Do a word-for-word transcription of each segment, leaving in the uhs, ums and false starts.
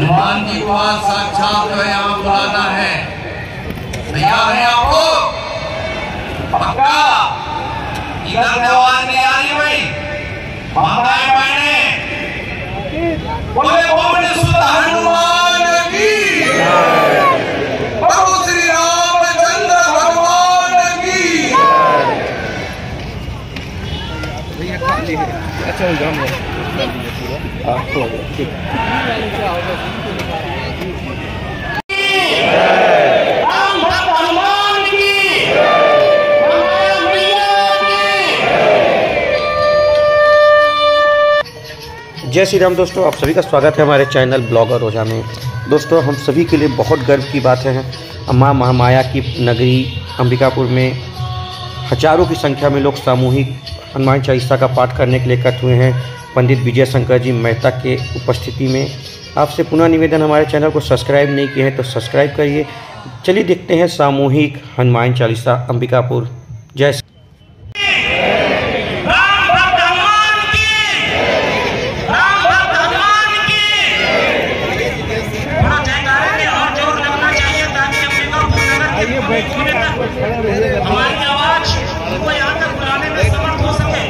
भगवान जी को आज साक्षात जो यहाँ बुलाना है। तैयार है आपको? पक्का? इधर से आवाज नहीं आ रही भाई? माताएं बहने बोले बोले सुध हनुमान की, प्रभु श्री रामचंद्र भगवान की। अच्छा जाम आपको ठीक जय श्री राम। दोस्तों आप सभी का स्वागत है हमारे चैनल ब्लॉगर रोजा में। दोस्तों हम सभी के लिए बहुत गर्व की बात है, माँ महामाया की नगरी अंबिकापुर में हजारों की संख्या में लोग सामूहिक हनुमान चालीसा का पाठ करने के लिए इकट्ठे हुए हैं पंडित विजय शंकर जी मेहता के उपस्थिति में। आपसे पुनः निवेदन, हमारे चैनल को सब्सक्राइब नहीं किए हैं तो सब्सक्राइब करिए। चलिए देखते हैं सामूहिक हनुमान चालीसा अंबिकापुर। जय श्री हमारी आवाज उनको यहाँ तक बुलाने में समर्थ हो सके।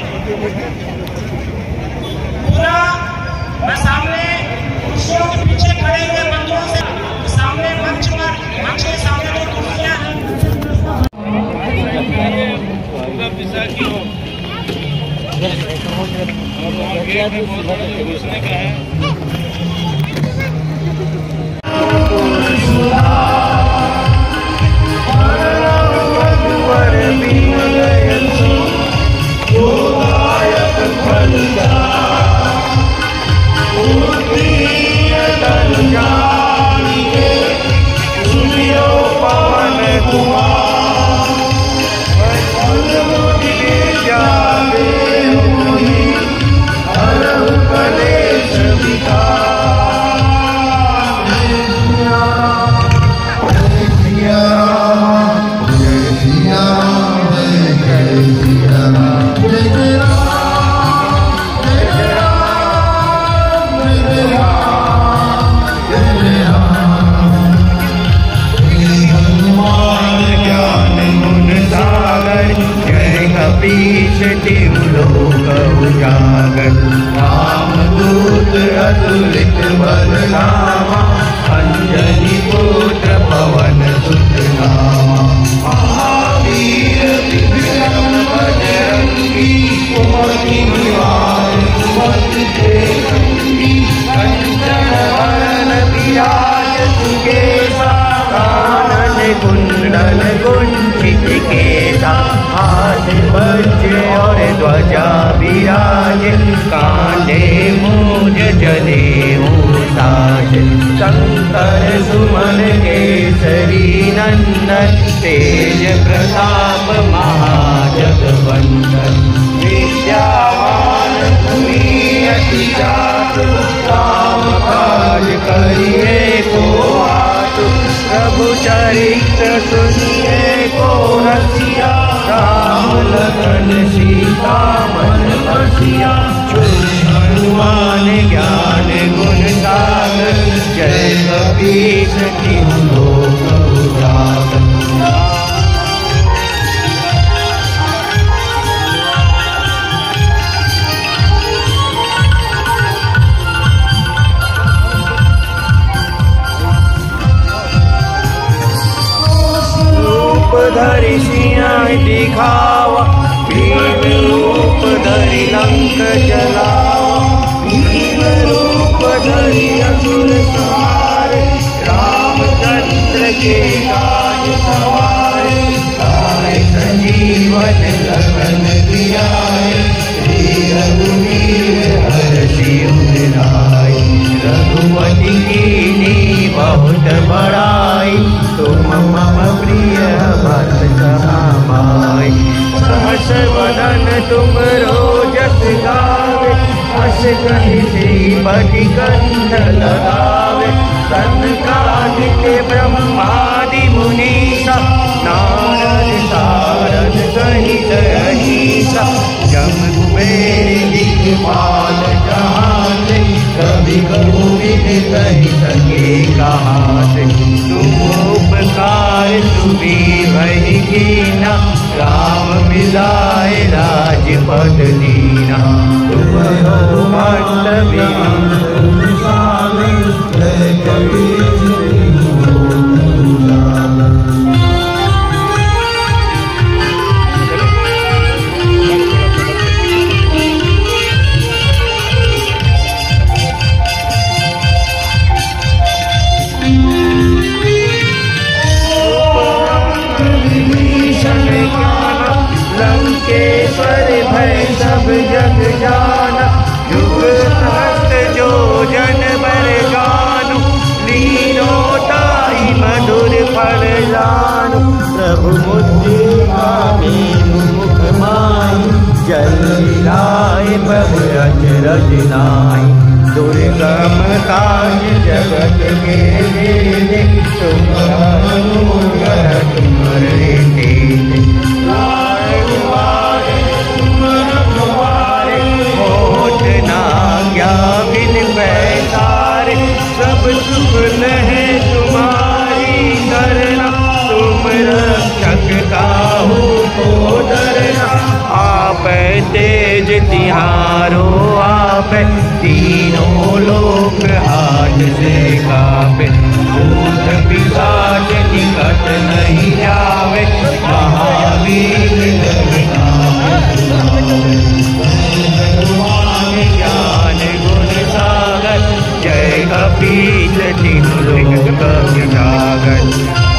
पूरा मैं सामने कुर्सियों के पीछे खड़े हुए बंधुओं से सामने मंच पर मंच के सामने दो कुर्सियां रामदूत अतुलित बल धामा, अंजनी पुत्र पवन सुत नामा। महावीर विक्रम बजरंगी, कुमति निवार सुमति के संगी। कंचन वरण विराज सुकेसा, कानन कुंडल कुंचित केसा। हाथ वज्र और ध्वजा विराजे, कांधे मूज जनेऊ साज। शंकर सुमन केसरी नंदन, तेज प्रताप महाजगवंदन। विद्यावान गुणी अति चातुर, राम काज करिए को आतुर। प्रभु चरित्र सुनिए को रसिया, राम लखन सीता मन बसिया। हनुमान ज्ञान गुण सागर, जय कपीस तिहु लोक उजागर। धरि सिंह दिखावा, भीम रूप धरि लंक जलावा। भीम रूप धरि असुर संहारे, रामचंद्र के काज सवारे। लाए संजीवन लखन जियाए, श्री रघुवीर हरषि उर लाए। रघुपति कीन्ही बहुत बड़ाई, तुम मम प्रिय भरत समाई। सहस वदन तुम रोजस गावे, हस कहि श्रीपति कंठ लगावे। सनकादिक ब्रह्मादि मुनीसा, नारद सारद सहित अहीसा। जम कुबेर दिखपाल जहान, कवि कही सके कहाँ से तुम उपकार तुम्हें वही कीना राम मिलाए राजपद दीना तुम हो लंकेश्वर भय सब जग जाना युग सहस्त्र जो जन बर जानु लीनो ताई मधुर फल जानू प्रभु मुद्रिका मीनु मुख माई जल लाए प्रभु अचरज नाई दुर्गम काज जगत के देने तुम तुम्हारे तेज सब सुख लहे तुम्हारी करना तुम रक्षक काहू को डरना आप तेज तिहारो आप तीनों लोक हाथ से कापे भूत पिशाच निकट नहीं जावे महावीर ज्ञान गुण सागर जय कपीश तीनों लोक विजागर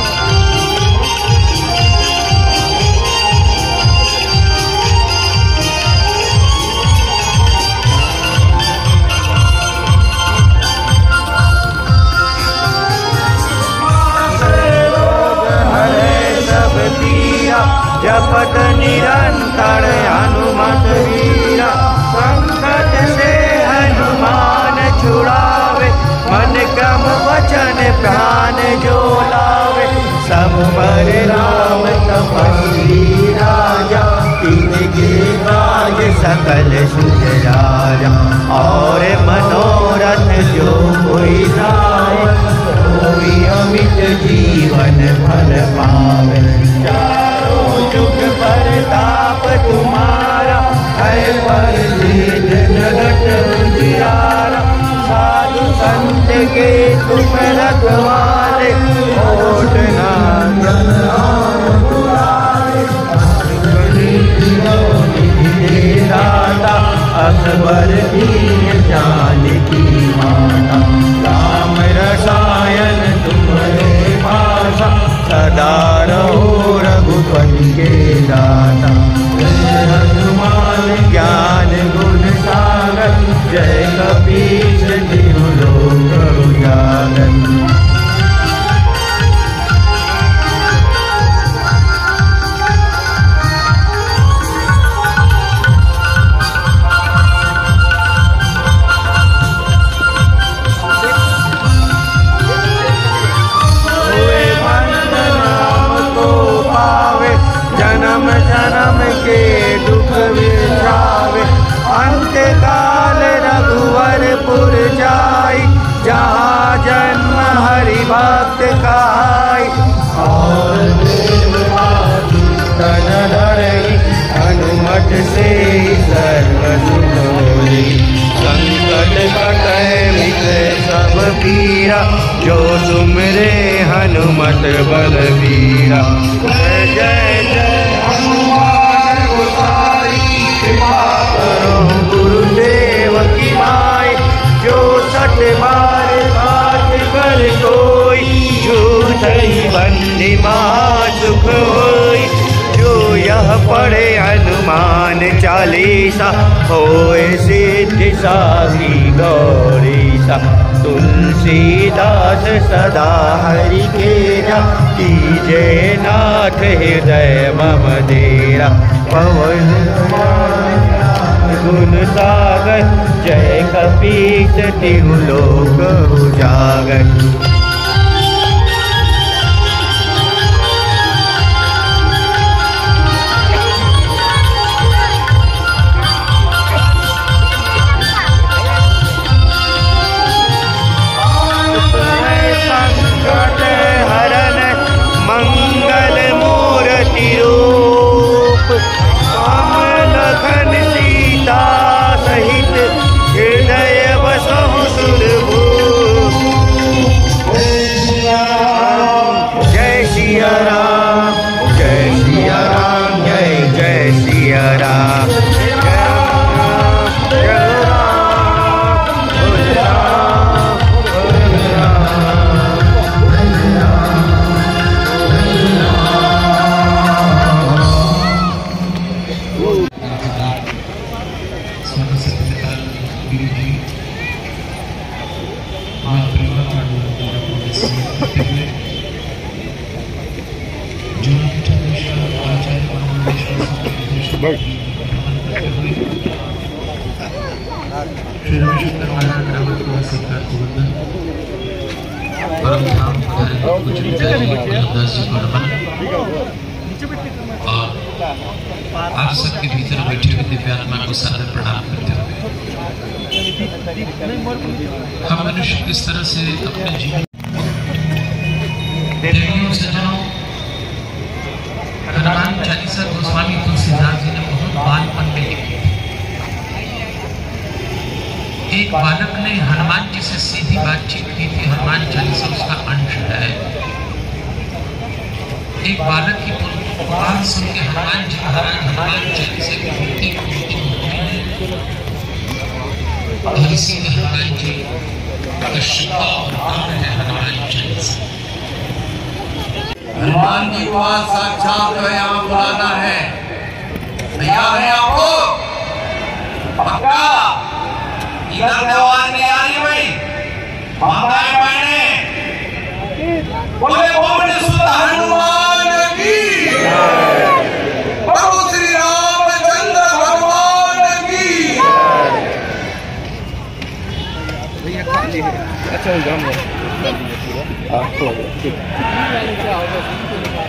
जपत निरंतर हनुमत वीरा संकट से हनुमान छुड़ावे मन क्रम वचन प्राण जो लावे सब पर राम तपस्वी राजा तिनके काज सकल सुख राजा और मनोरथ जो कोई जाए कोई अमित जीवन फल पावे चुप परताप तुम्हारा है पर जगत उजियारा साधु संत के तुम रखवाले होठ दाता अकबर दीन जान की माता राम रसायन तुम्हारे भाषा सदा रहो रघुपति के दाता हनुमान ज्ञान गुण सागर जय कपीश तीनों लोक उजागर जन्म के दुख विछावे अंत काल रघुवरपुर जाई जहाँ जन्म हरि भक्त काई और तन धरई हनुमत से सर्व सुख होई संकट कटै मिटै सब पीरा जो तुमरे हनुमत बलबीरा जय जय जय हनुमान गोसाई कृपा करो गुरुदेव की माई जो सठ बार बात कर कोई झूठ ही बंदी सुख होई जो यह पढ़े हनुमान चालीसा होए सिद्धि साधी गौरीसा तुलसीदास सदा हरि केरा कीजे नाथ हृदय मम डेरा पवन गुण सागर जय कपीश तीनों लोक उजागर श्री रविशंकर महाराज ग्रामक को सरकार को वंदन। परम धाम कुछ दास जी को नमन। और आप सबके भीतर बैठे हुए दिव्यात्मा को सादर प्रणाम करते हुए हम मनुष्य किस तरह से अपने जीवन देवियों सज्जनों, हनुमान चालीसा गोस्वामी तुलसीदास जी ने बहुत बालपन में लिखी थी। एक बालक ने हनुमान जी से सीधी बातचीत की थी। हनुमान चालीसा उसका अंश है। एक बालक की बात सुन के हनुमान जी महाराज हनुमान चालीसा की भक्ति और इसीलिए हनुमान जी का शिक्षा और नाम है हनुमान चालीसा। हनुमान जी को आज साक्षात यहाँ बुलाना है। तैयार है आपको? पक्का? इधर देवान नहीं आ रही भाई, माताएं बहने बोले बोले सुध हनुमान की, प्रभु श्री रामचंद्र भगवान की। अच्छा, हम ठीक